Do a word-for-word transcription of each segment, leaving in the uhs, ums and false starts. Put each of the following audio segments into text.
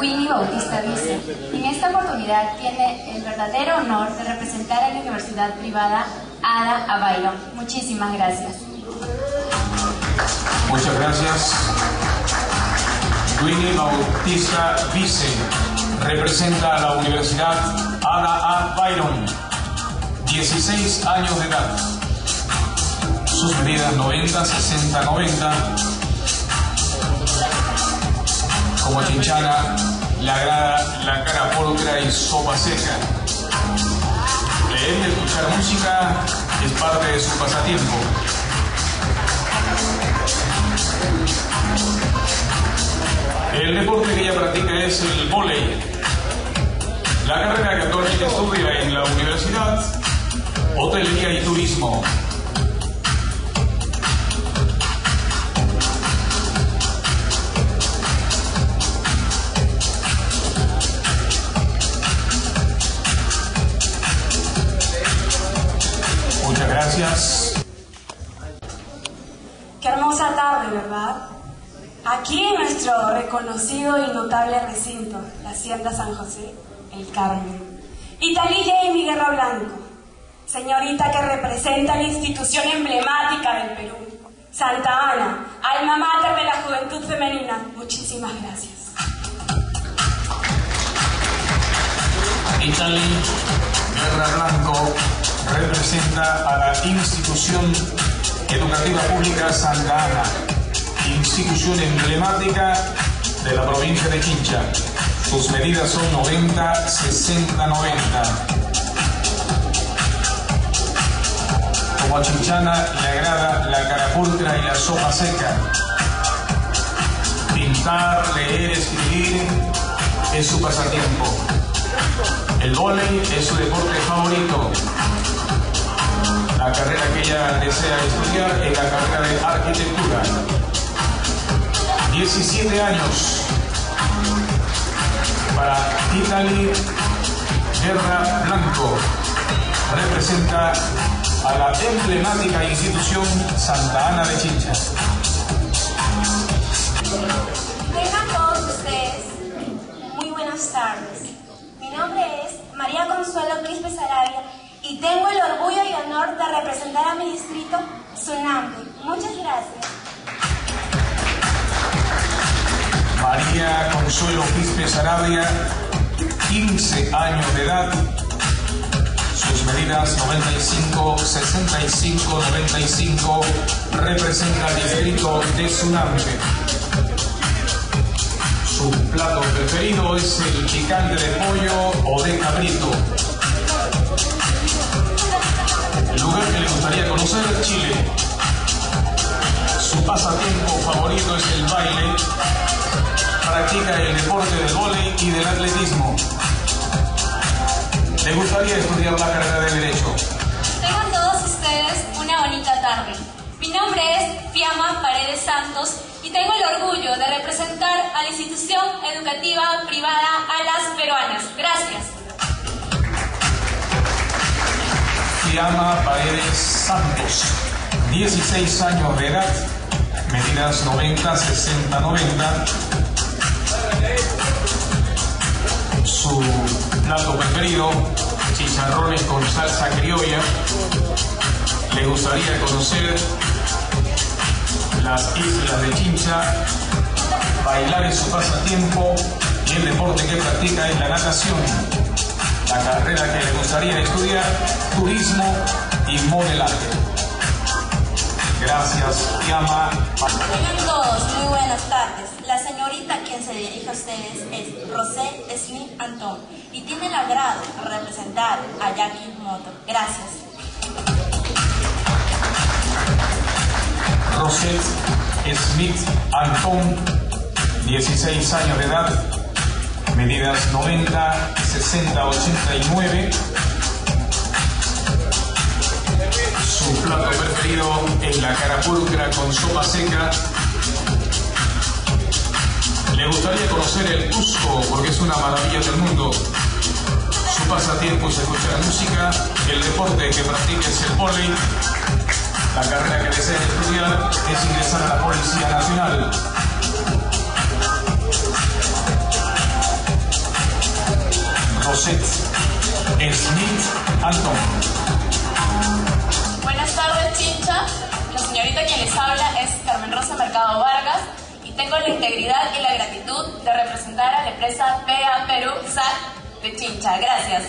Winnie Bautista Vice. En esta oportunidad tiene el verdadero honor de representar a la universidad privada Ada a Byron. Muchísimas gracias. Muchas gracias. Winnie Bautista Vice representa a la Universidad Ada a Byron, dieciséis años de edad. Sus medidas noventa, sesenta, noventa. Como chinchana, le agrada la cara pulcra y sopa seca. Leer y escuchar música es parte de su pasatiempo. El deporte que ella practica es el vóley. La carrera que actualmente estudia en la universidad, hotelería y turismo. Muchas gracias. Qué hermosa tarde, ¿verdad? Aquí en nuestro reconocido y notable recinto, la Hacienda San José, El Carmen. Italí Jamie Guerra Blanco, señorita que representa la institución emblemática del Perú, Santa Ana, alma mater de la juventud femenina. Muchísimas gracias. Italí Guerra Blanco representa a la institución educativa pública Santa Ana, institución emblemática de la provincia de Chincha. Sus medidas son noventa, sesenta, noventa. Como a chinchana le agrada la cara pulcra y la sopa seca. Pintar, leer, escribir es su pasatiempo. El vóley es su deporte favorito. La carrera que ella desea estudiar es la carrera de arquitectura. diecisiete años para Italí Guerra Blanco. Representa a la emblemática institución Santa Ana de Chincha. Tengan todos ustedes muy buenas tardes. Mi nombre es María Consuelo Quispe Sarabia y tengo el orgullo y honor de representar a mi distrito, Sunampe. Muchas gracias. María Consuelo Quispe Sarabia, quince años de edad. Sus medidas noventa y cinco, sesenta y cinco, noventa y cinco. Representa al distrito de Sunampe. Su plato preferido es el picante de pollo o de cabrito. El lugar que le gustaría conocer, Chile. Su pasatiempo favorito es el baile. Practica el deporte del vóley y del atletismo. Le gustaría estudiar la carrera de Derecho. Tengan todos ustedes una bonita tarde. Mi nombre es Fiamma Paredes Santos y tengo el orgullo de representar a la institución educativa privada Alas Peruanas. Gracias. Fiamma Paredes Santos, dieciséis años de edad, medidas noventa, sesenta, noventa. Su plato preferido, chicharrones con salsa criolla. Le gustaría conocer las islas de Chincha. Bailar es su pasatiempo y el deporte que practica es la natación. La carrera que le gustaría estudiar, turismo y modelaje. Gracias, Fiamma. Tengan todos muy buenas tardes. La señorita a quien se dirige a ustedes es Rosé Smith Antón y tiene el agrado de representar a Jackie Moto. Gracias. Rosé Smith Antón, dieciséis años de edad, medidas noventa, sesenta, ochenta y nueve. Su plato preferido es la cara pulcra con sopa seca. Le gustaría conocer el Cusco porque es una maravilla del mundo. Su pasatiempo es escuchar música. El deporte que practica es el vóley. La carrera que desea estudiar es ingresar a la Policía Nacional. Josette Smith Antón. Buenas tardes, Chincha. La señorita quien les habla es Carmen Rosa Mercado Vargas y tengo la integridad y la gratitud de representar a la empresa P A Perú S A C de Chincha. Gracias.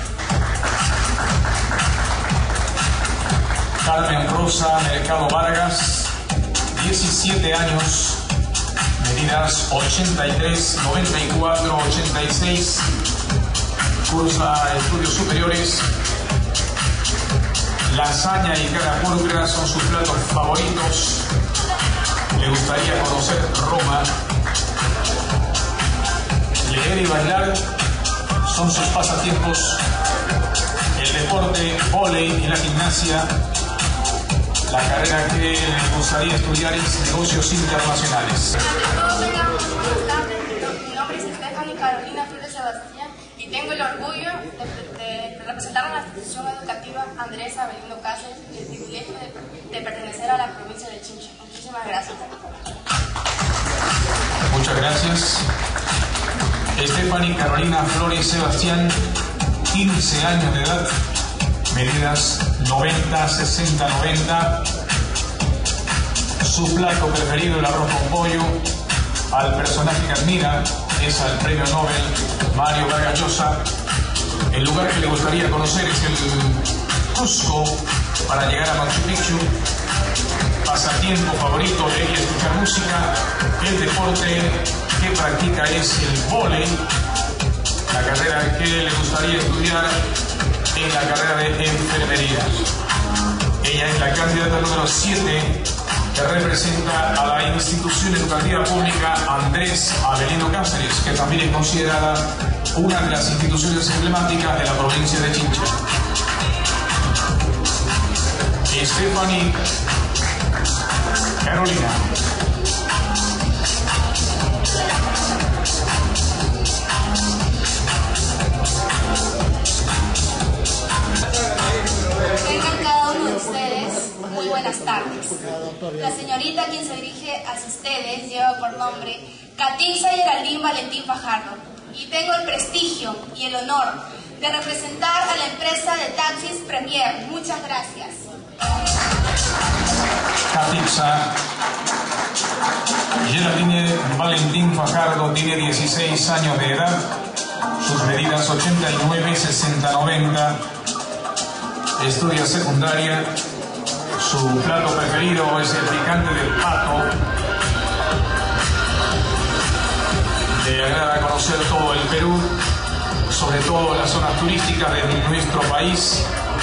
Carmen Rosa Mercado Vargas, diecisiete años, medidas ochenta y tres, noventa y cuatro, ochenta y seis, cursa estudios superiores. Lasaña y cara púrpura son sus platos favoritos. Le gustaría conocer Roma. Leer y bailar son sus pasatiempos. El deporte, vóley y la gimnasia. La carrera que le gustaría estudiar es negocios internacionales. Buenas tardes, mi nombre es Stephanie Carolina Flores Sebastián y tengo el orgullo de, de, de representar a la institución educativa Andrés Avelino Cáceres y el privilegio de, de pertenecer a la provincia de Chincha. Muchísimas gracias. Muchas gracias. Stephanie Carolina Flores Sebastián, quince años de edad, medidas noventa, sesenta, noventa. Su plato preferido, el arroz con pollo. Al personaje que admira es al premio Nobel Mario Vargas Llosa. El lugar que le gustaría conocer es el Cusco para llegar a Machu Picchu. Pasatiempo favorito de ella, escuchar música. El deporte que practica es el vóley. La carrera que le gustaría estudiar es la carrera de enfermería. Ella es la candidata número siete que representa a la institución educativa pública Andrés Avelino Cáceres, que también es considerada una de las instituciones emblemáticas de la provincia de Chincha. Stephanie Carolina. Tengan cada uno de ustedes muy buenas tardes. La señorita a quien se dirige hacia ustedes lleva por nombre Catixa Geraldine Valentín Fajardo y tengo el prestigio y el honor de representar a la empresa de taxis Premier. Muchas gracias. Catixa Geraldine Valentín Fajardo tiene dieciséis años de edad, sus medidas ochenta y nueve, sesenta, noventa, estudia secundaria. Su plato preferido es el picante del pato. Le agrada conocer todo el Perú, sobre todo las zonas turísticas de nuestro país.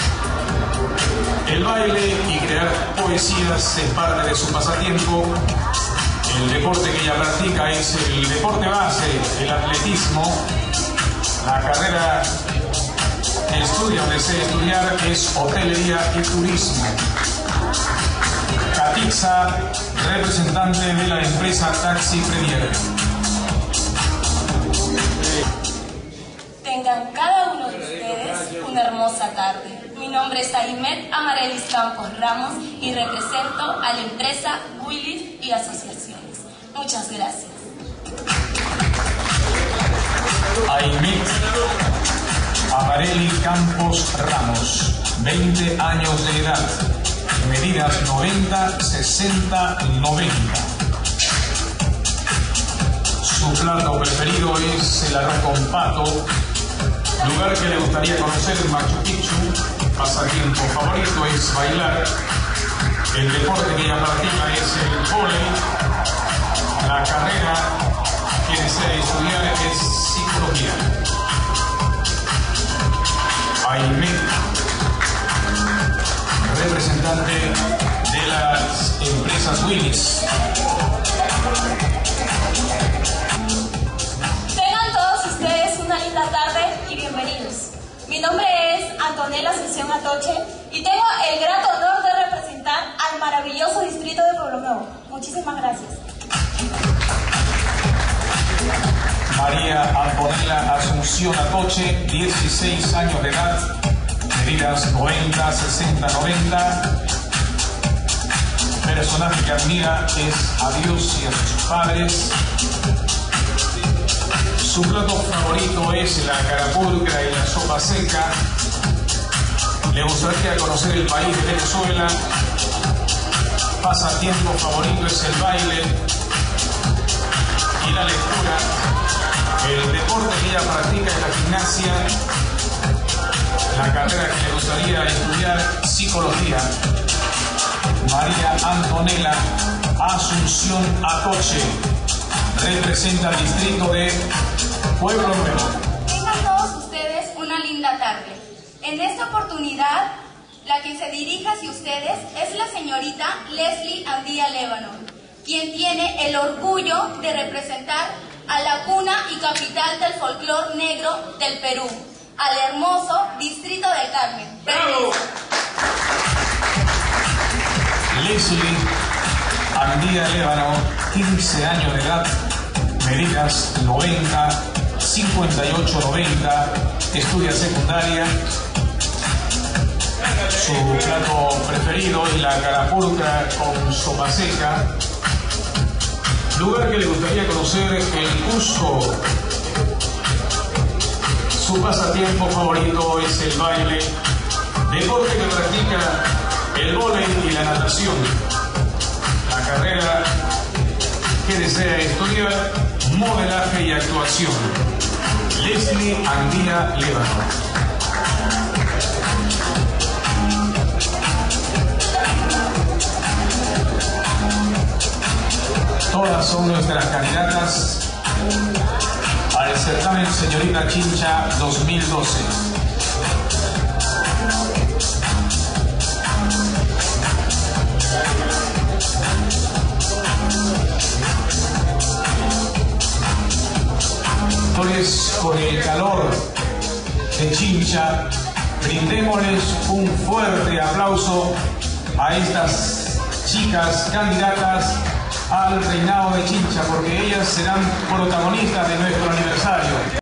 El baile y crear poesías es parte de su pasatiempo. El deporte que ella practica es el deporte base, el atletismo. La carrera que estudia o desea estudiar es hotelería y turismo. Catixa, representante de la empresa Taxi Premier. Tengan cada uno de ustedes una hermosa tarde. Mi nombre es Aimet Amarelis Campos Ramos y represento a la empresa Willis y Asociaciones. Muchas gracias. Aimet Amareli Campos Ramos, veinte años de edad, medidas noventa, sesenta, noventa. Su plato preferido es el arroz con pato. Lugar que le gustaría conocer en Machu Picchu. Pasatiempo favorito es bailar. El deporte que ella practica es el vóley. La carrera que desea estudiar es psicología. Aimet, representante de las empresas Willis. Tengan todos ustedes una linda tarde y bienvenidos. Mi nombre es Antonella Asunción Atoche y tengo el grato honor de representar al maravilloso distrito de Pueblo Nuevo. Muchísimas gracias. María Antonella Asunción Atoche, dieciséis años de edad, medidas noventa, sesenta, noventa. Personaje que admira es a Dios y a sus padres. Su plato favorito es la carapulcra y la sopa seca. Le gustaría conocer el país de Venezuela. Pasatiempo favorito es el baile y la lectura. El deporte que ella practica es la gimnasia. La carrera que le gustaría estudiar, psicología. María Antonella Asunción Atoche representa el distrito de Pueblo Nuevo. Tengan todos ustedes una linda tarde. En esta oportunidad, la que se dirige hacia ustedes es la señorita Leslie Andía Lévano, quien tiene el orgullo de representar a la cuna y capital del folclor negro del Perú, al hermoso Distrito del Carmen. ¡Bravo! Leslie Andía Lévano, quince años de edad, medidas noventa, cincuenta y ocho noventa, estudia secundaria. Su plato preferido es la carapulcra con sopa seca. Lugar que le gustaría conocer, el Cusco. Su pasatiempo favorito es el baile. Deporte que practica el vóley y la natación. La carrera que desea estudiar, modelaje y actuación. Leslie Andía Lévano. Todas son nuestras candidatas al certamen Señorita Chincha dos mil doce. Entonces, con el calor de Chincha, brindémosles un fuerte aplauso a estas chicas candidatas al reinado de Chincha, porque ellas serán protagonistas de nuestro aniversario.